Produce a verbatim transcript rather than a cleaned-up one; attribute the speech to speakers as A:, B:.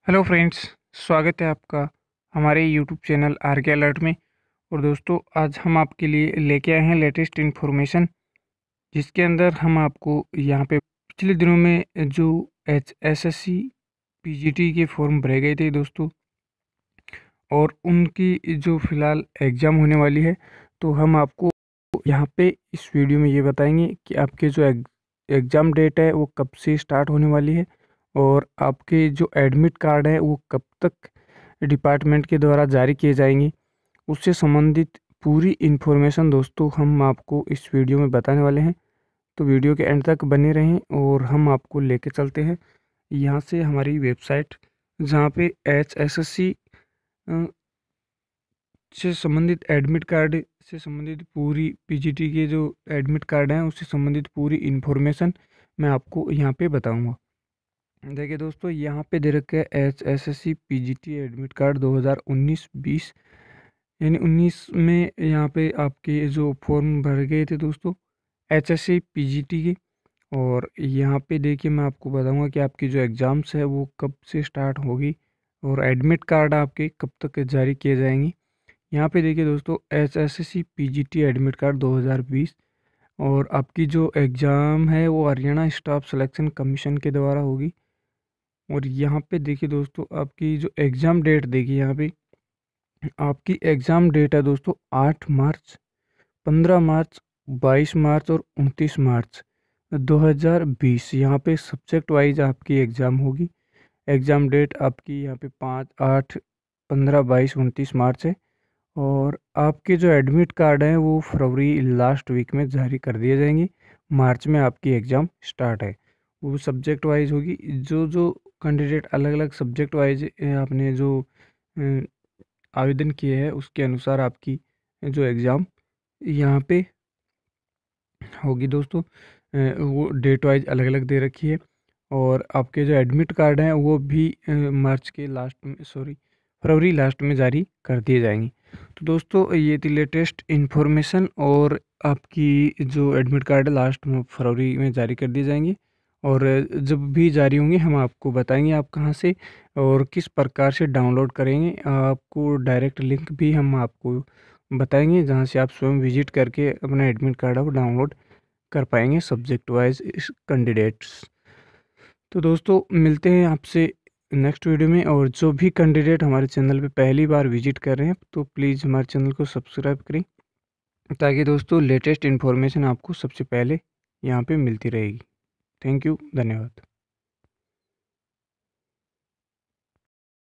A: Hello friends, स्वागत है आपका हमारे YouTube channel R K alert में। और दोस्तों, आज हम आपके लिए लेके आए हैं लेटेस्ट इन्फॉर्मेशन, जिसके अंदर हम आपको यहाँ पे पिछले दिनों में जो H S S C P G T के फॉर्म भरे गए थे दोस्तों, और उनकी जो फ़िलहाल एग्ज़ाम होने वाली है, तो हम आपको यहाँ पे इस वीडियो में ये बताएंगे कि आपके जो एग्ज़ाम डेट है वो कब से स्टार्ट होने वाली है, और आपके जो एडमिट कार्ड है वो कब तक डिपार्टमेंट के द्वारा जारी किए जाएंगे। उससे संबंधित पूरी इन्फॉर्मेशन दोस्तों हम आपको इस वीडियो में बताने वाले हैं। तो वीडियो के एंड तक बने रहें और हम आपको लेके चलते हैं यहाँ से हमारी वेबसाइट, जहाँ पे एच एस एस सी से संबंधित एडमिट कार्ड से संबंधित पूरी पीजीटी के जो एडमिट कार्ड हैं उससे संबंधित पूरी इन्फॉर्मेशन मैं आपको यहाँ पे बताऊंगा। देखिए दोस्तों, यहाँ पे दे रखा है H S S C P G T admit card दो हज़ार उन्नीस बीस, यानी उन्नीस में यहाँ पे आपके जो फॉर्म भरे गए थे दोस्तों H S C P G T के। और यहाँ पे देखिए मैं आपको बताऊंगा कि आपकी जो एग्ज़ाम्स है वो कब से स्टार्ट होगी और एडमिट कार्ड आपके कब तक जारी किए जाएंगे। यहाँ पे देखिए दोस्तों, H S S C P G T admit card दो हज़ार बीस, और आपकी जो एग्ज़ाम है वो हरियाणा स्टाफ सिलेक्शन कमीशन के द्वारा होगी। और यहाँ पे देखिए दोस्तों, आपकी जो एग्ज़ाम डेट देखिए, यहाँ पे आपकी एग्ज़ाम डेट है दोस्तों आठ मार्च, पंद्रह मार्च, बाईस मार्च और उनतीस मार्च दो हज़ार बीस। यहाँ पे सब्जेक्ट वाइज आपकी एग्ज़ाम होगी। एग्ज़ाम डेट आपकी यहाँ पे पाँच, आठ, पंद्रह, बाईस, उनतीस मार्च है। और आपके जो एडमिट कार्ड हैं वो फरवरी लास्ट वीक में जारी कर दिए जाएंगे। मार्च में आपकी एग्ज़ाम स्टार्ट है, वो सब्जेक्ट वाइज होगी। जो जो कैंडिडेट अलग अलग सब्जेक्ट वाइज आपने जो अ, आवेदन किए हैं उसके अनुसार आपकी जो एग्ज़ाम यहाँ पे होगी दोस्तों। अ, वो डेट वाइज अलग अलग दे रखी है। और आपके जो एडमिट कार्ड हैं वो भी अ, मार्च के लास्ट में, सॉरी फरवरी लास्ट में जारी कर दिए जाएंगे। तो दोस्तों, ये थी लेटेस्ट इन्फॉर्मेशन, और आपकी जो एडमिट कार्ड है लास्ट में फरवरी में जारी कर दिए जाएंगे। और जब भी जारी होंगे हम आपको बताएंगे आप कहाँ से और किस प्रकार से डाउनलोड करेंगे। आपको डायरेक्ट लिंक भी हम आपको बताएंगे, जहाँ से आप स्वयं विजिट करके अपना एडमिट कार्ड आप डाउनलोड कर पाएंगे सब्जेक्ट वाइज कैंडिडेट्स। तो दोस्तों, मिलते हैं आपसे नेक्स्ट वीडियो में। और जो भी कैंडिडेट हमारे चैनल पे पहली बार विजिट कर रहे हैं तो प्लीज़ हमारे चैनल को सब्सक्राइब करें, ताकि दोस्तों लेटेस्ट इन्फॉर्मेशन आपको सबसे पहले यहाँ पे मिलती रहेगी। थैंक यू, धन्यवाद।